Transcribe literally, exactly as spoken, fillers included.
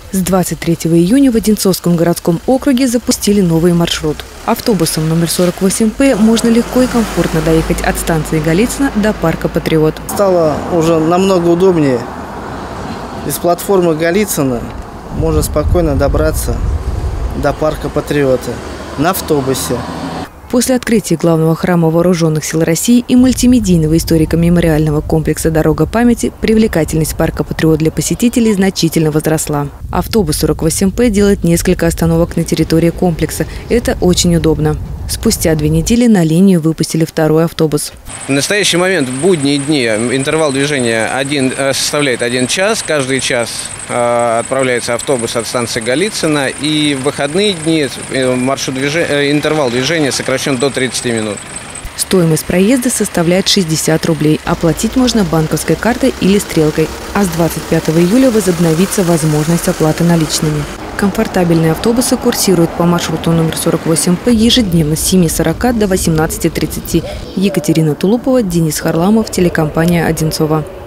С двадцать третьего июня в Одинцовском городском округе запустили новый маршрут. Автобусом номер сорок восемь П можно легко и комфортно доехать от станции Голицыно до парка «Патриот». Стало уже намного удобнее. Из платформы Голицыно можно спокойно добраться до парка «Патриота» на автобусе. После открытия главного храма Вооруженных сил России и мультимедийного историко-мемориального комплекса «Дорога памяти» привлекательность парка «Патриот» для посетителей значительно возросла. Автобус сорок восемь П делает несколько остановок на территории комплекса. Это очень удобно. Спустя две недели на линию выпустили второй автобус. В настоящий момент в будние дни интервал движения один, составляет один час. Каждый час э, отправляется автобус от станции Голицыно. И в выходные дни маршрут движения, интервал движения сокращен до тридцати минут. Стоимость проезда составляет шестьдесят рублей. Оплатить можно банковской картой или стрелкой. А с двадцать пятого июля возобновится возможность оплаты наличными. Комфортабельные автобусы курсируют по маршруту номер сорок восемь П ежедневно с семи сорока до восемнадцати тридцати. Екатерина Тулупова, Денис Харламов, телекомпания «Одинцово».